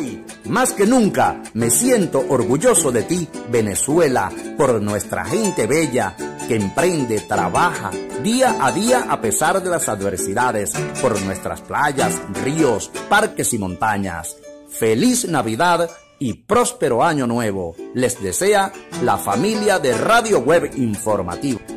Hoy, más que nunca, me siento orgulloso de ti, Venezuela, por nuestra gente bella que emprende, trabaja día a día a pesar de las adversidades, por nuestras playas, ríos, parques y montañas. Feliz Navidad y próspero Año Nuevo. Les desea la familia de Radio Web Informativo.